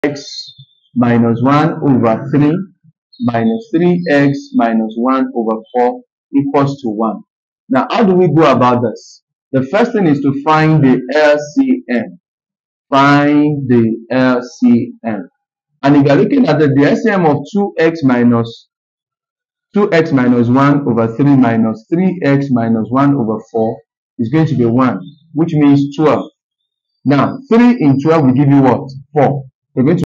x minus 1 over 3 minus 3x minus 1 over 4 equals to 1. Now, how do we go about this? The first thing is to find the LCM. Find the LCM. And if you are looking at the LCM of 2x minus 1 over 3 minus 3x minus 1 over 4 is going to be 1, which means 12. Now, 3 in 12 will give you what? 4. We're going to